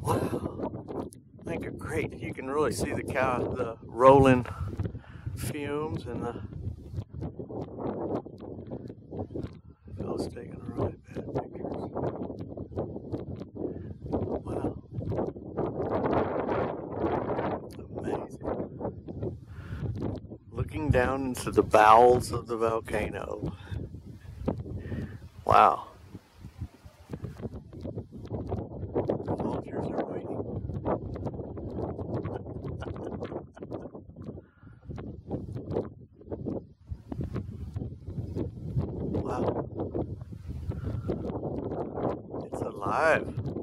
Wow, I think are great. You can really see the rolling fumes and the fellow's taking really bad pictures. Wow, amazing. Looking down into the bowels of the volcano. Wow. The vultures are waiting. Wow. It's alive.